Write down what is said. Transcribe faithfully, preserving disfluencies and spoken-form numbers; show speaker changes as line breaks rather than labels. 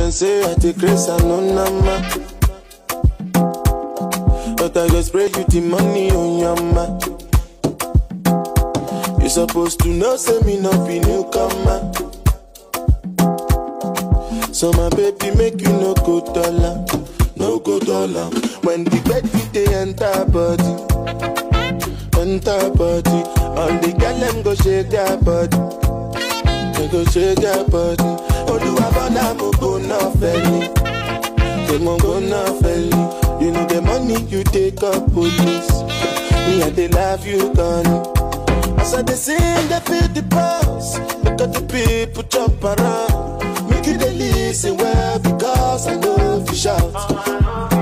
can say I take grace and no number. But I just spray you the money on your mat. You supposed to know, say me not be newcomer. So my baby make you no go dollar, no go dollar. When the bed they enter body, enter body. All the girl them go shake their body, they go shake their body. Oh, do I wanna move on no felly? They won't go no felly. You know the money you take up police. Me and they love you gone. As I they sing, they feel the pulse. Look at the people jump around. Make it they listen well because I know if you shout.